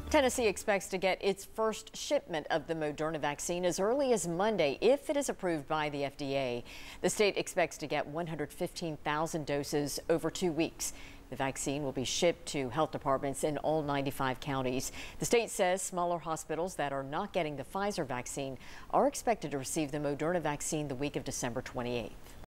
Tennessee expects to get its first shipment of the Moderna vaccine as early as Monday if it is approved by the FDA. The state expects to get 115,000 doses over 2 weeks. The vaccine will be shipped to health departments in all 95 counties. The state says smaller hospitals that are not getting the Pfizer vaccine are expected to receive the Moderna vaccine the week of December 28th.